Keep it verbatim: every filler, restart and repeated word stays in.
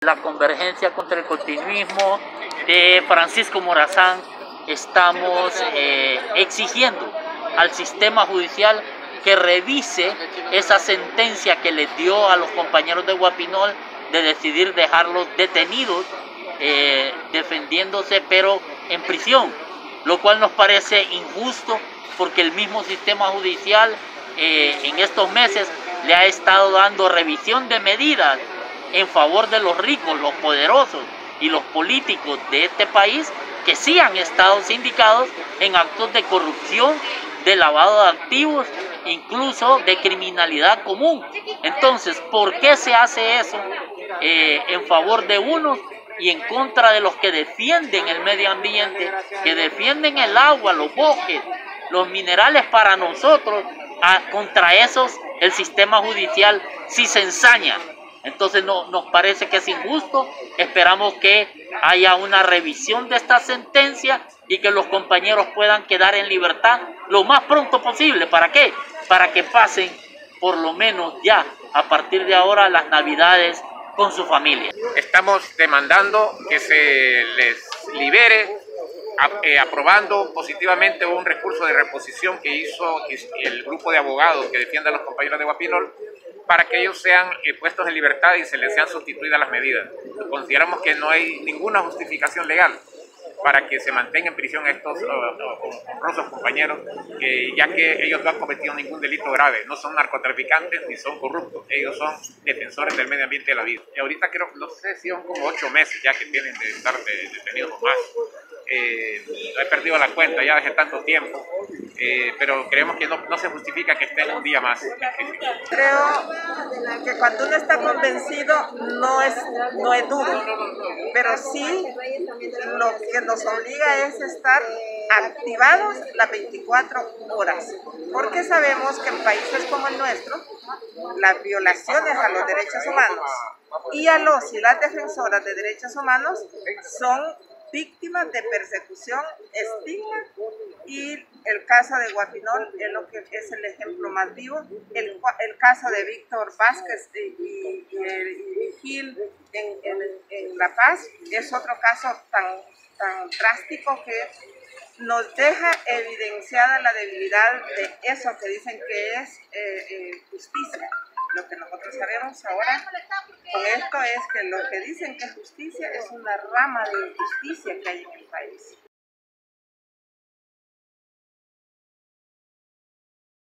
la Convergencia contra el Continuismo de Francisco Morazán estamos eh, exigiendo al sistema judicial que revise esa sentencia que les dio a los compañeros de Guapinol de decidir dejarlos detenidos, eh, defendiéndose pero en prisión, lo cual nos parece injusto porque el mismo sistema judicial eh, en estos meses le ha estado dando revisión de medidas en favor de los ricos, los poderosos y los políticos de este país que sí han estado sindicados en actos de corrupción, de lavado de activos, incluso de criminalidad común. Entonces, ¿por qué se hace eso eh, en favor de unos y en contra de los que defienden el medio ambiente, que defienden el agua, los bosques, los minerales para nosotros? A, contra esos el sistema judicial sí se ensaña. Entonces no, nos parece que es injusto. Esperamos que haya una revisión de esta sentencia y que los compañeros puedan quedar en libertad lo más pronto posible. ¿Para qué? Para que pasen por lo menos ya a partir de ahora las Navidades con su familia. Estamos demandando que se les libere, eh, aprobando positivamente un recurso de reposición que hizo el grupo de abogados que defiende a los compañeros de Guapinol, para que ellos sean eh, puestos en libertad y se les sean sustituidas las medidas. Consideramos que no hay ninguna justificación legal para que se mantengan en prisión estos uh, honrosos compañeros, eh, ya que ellos no han cometido ningún delito grave, no son narcotraficantes ni son corruptos, ellos son defensores del medio ambiente y de la vida. Y ahorita creo, no sé si son como ocho meses ya que tienen de estar de, detenidos o más. Eh, he perdido la cuenta ya desde tanto tiempo, eh, pero creemos que no, no se justifica que estén un día más. Creo que cuando uno está convencido no es, no es duro, pero sí lo que nos obliga es estar activados las veinticuatro horas, porque sabemos que en países como el nuestro las violaciones a los derechos humanos y a los y las defensoras de derechos humanos son víctimas de persecución, estigma, y el caso de Guapinol es lo que es el ejemplo más vivo. El, el caso de Víctor Vázquez y, y, y, y Gil en, en, en La Paz es otro caso tan, tan drástico que nos deja evidenciada la debilidad de eso que dicen que es eh, eh, justicia. Lo que nosotros sabemos ahora con esto es que lo que dicen que es justicia es una rama de injusticia que hay en el país.